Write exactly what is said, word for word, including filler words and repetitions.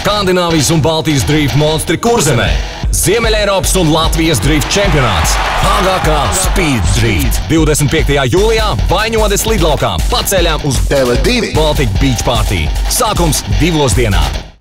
Skandināvijas un Baltijas drifta monstri Kurzemē, Ziemeļeiropas un Latvijas drifta čempionāts, H G K Speed Drift divdesmit piektajā jūlijā Vaņodes lidlaukā pa ceļām uz Tele divi Baltic Beach Party. Sākums divos dienā.